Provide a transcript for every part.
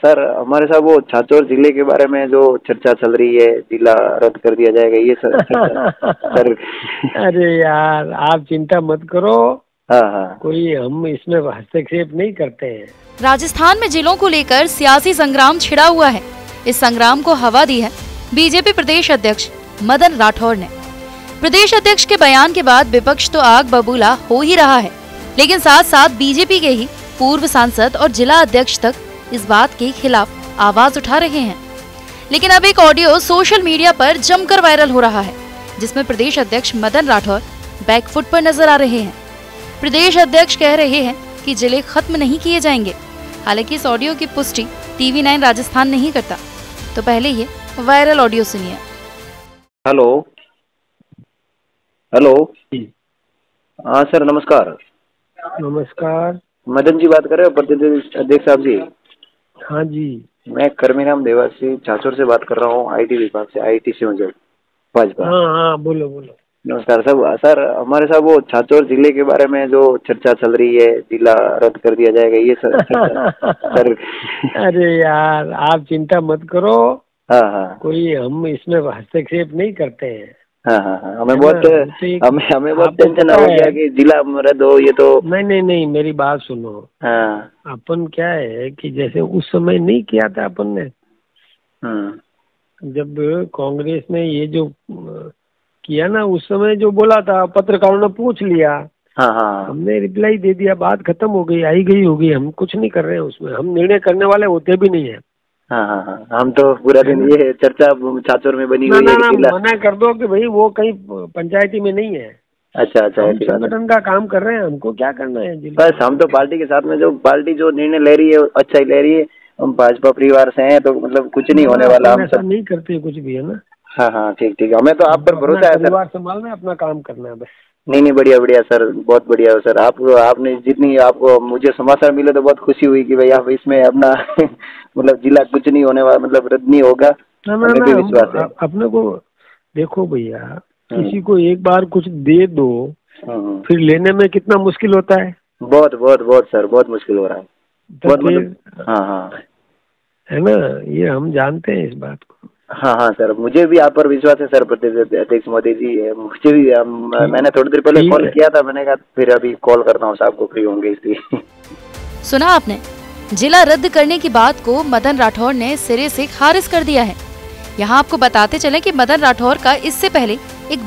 Sir हमारे साथ वो छाछोर जिले के बारे में जो चर्चा चल रही है, जिला रद्द कर दिया जाएगा ये सर। सर अरे यार आप चिंता मत करो। हाँ हाँ, कोई हम इसमें हस्तक्षेप नहीं करते हैं। राजस्थान में जिलों को लेकर सियासी संग्राम छिड़ा हुआ है। इस संग्राम को हवा दी है बीजेपी प्रदेश अध्यक्ष मदन राठौर ने। प्रदेश अध्यक्ष के बयान के बाद विपक्ष तो आग बबूला हो ही रहा है, लेकिन साथ साथ बीजेपी के ही पूर्व सांसद और जिला अध्यक्ष तक इस बात के खिलाफ आवाज उठा रहे हैं। लेकिन अब एक ऑडियो सोशल मीडिया पर जमकर वायरल हो रहा है, जिसमें प्रदेश अध्यक्ष मदन राठौर बैकफुट पर नजर आ रहे हैं। प्रदेश अध्यक्ष कह रहे हैं कि जिले खत्म नहीं किए जाएंगे। हालांकि इस ऑडियो की पुष्टि TV9 राजस्थान नहीं करता। तो पहले ये वायरल ऑडियो सुनिए। हेलो हेलो, हाँ सर नमस्कार। नमस्कार, मदन जी बात कर रहे हो, प्रदेश अध्यक्ष साहब जी? हाँ जी। मैं कर्मीराम देवासी छाछोर से बात कर रहा हूँ, IT विभाग से, IT से मुझे भाजपा। हाँ हाँ, बोलो बोलो। नमस्कार सर। सर हमारे साथ वो छाछोर जिले के बारे में जो चर्चा चल रही है, जिला रद्द कर दिया जाएगा ये सर। सर अरे यार आप चिंता मत करो। हाँ हाँ, कोई हम इसमें हस्तक्षेप नहीं करते हैं। हाँ हाँ हाँ, हमें बहुत टेंशन हो गया कि जिला रद्द हो ये तो। नहीं, मेरी बात सुनो। हाँ, अपन क्या है कि जैसे उस समय नहीं किया था अपन ने, जब कांग्रेस ने ये जो किया ना, उस समय जो बोला था पत्रकारों ने पूछ लिया। हाँ हाँ, हमने रिप्लाई दे दिया, बात खत्म हो गई, आई गई होगी। हम कुछ नहीं कर रहे हैं उसमें, हम निर्णय करने वाले होते भी नहीं है। हाँ हाँ हाँ, हम तो पूरा दिन ये चर्चा छाछोर में बनी हुई है। मना कर दो कि भाई वो कहीं पंचायती में नहीं है। अच्छा, संगठन का काम कर रहे हैं, हमको क्या करना है। बस हम तो पार्टी के साथ में, जो पार्टी जो निर्णय ले रही है अच्छा ही ले रही है। हम भाजपा परिवार से हैं तो मतलब कुछ नहीं होने वाला। हम ऐसा नहीं करते कुछ भी, है ना। हाँ हाँ, ठीक है, हमें तो आप पर भरोसा है सर। परिवार संभालना है, अपना काम करना है बस। नहीं बढ़िया सर, बहुत बढ़िया सर। आपने जितनी आपको मुझे समाचार मिले तो बहुत खुशी हुई कि भाई आप इसमें अपना मतलब जिला कुछ नहीं होने वाला, मतलब रद्द नहीं होगा। हमें भी विश्वास है। अपने को देखो भैया, किसी को एक बार कुछ दे दो फिर लेने में कितना मुश्किल होता है। बहुत सर, बहुत मुश्किल हो रहा है। बहुत हाँ हाँ, है ना, ये हम जानते हैं इस बात को। हाँ सर, मुझे भी आप पर विश्वास है सर प्रदेश अध्यक्ष मोदी जी। मुझे भी मैंने थोड़ी देर पहले कॉल किया था, मैंने कहा फिर अभी कॉल करता हूँ, साहब को फ्री होंगे इसलिए। सुना आपने, जिला रद्द करने की बात को मदन राठौर ने सिरे से खारिज कर दिया है। यहाँ आपको बताते चले कि मदन राठौर का इससे पहले एक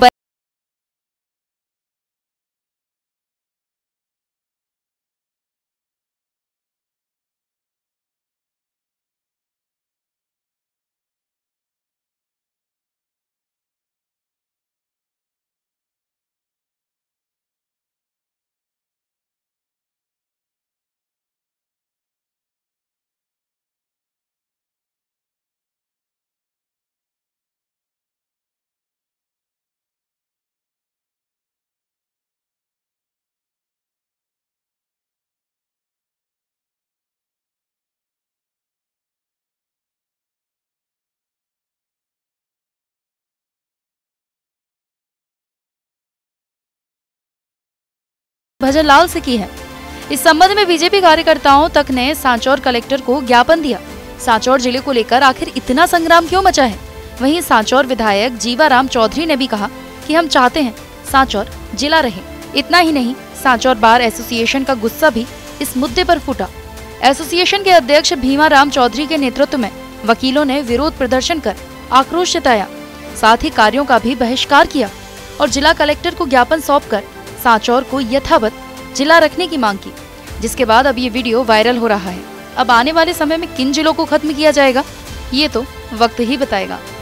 भजन लाल से की है। इस संबंध में बीजेपी कार्यकर्ताओं तक ने सांचौर कलेक्टर को ज्ञापन दिया। सांचौर जिले को लेकर आखिर इतना संग्राम क्यों मचा है? वहीं सांचौर विधायक जीवाराम चौधरी ने भी कहा कि हम चाहते हैं सांचौर जिला रहे। इतना ही नहीं, सांचौर बार एसोसिएशन का गुस्सा भी इस मुद्दे पर फूटा। एसोसिएशन के अध्यक्ष भीमाराम चौधरी के नेतृत्व में वकीलों ने विरोध प्रदर्शन कर आक्रोश जताया, साथ ही कार्यों का भी बहिष्कार किया और जिला कलेक्टर को ज्ञापन सौंपकर सांचौर को यथावत जिला रखने की मांग की। जिसके बाद अब ये वीडियो वायरल हो रहा है। अब आने वाले समय में किन जिलों को खत्म किया जाएगा ये तो वक्त ही बताएगा।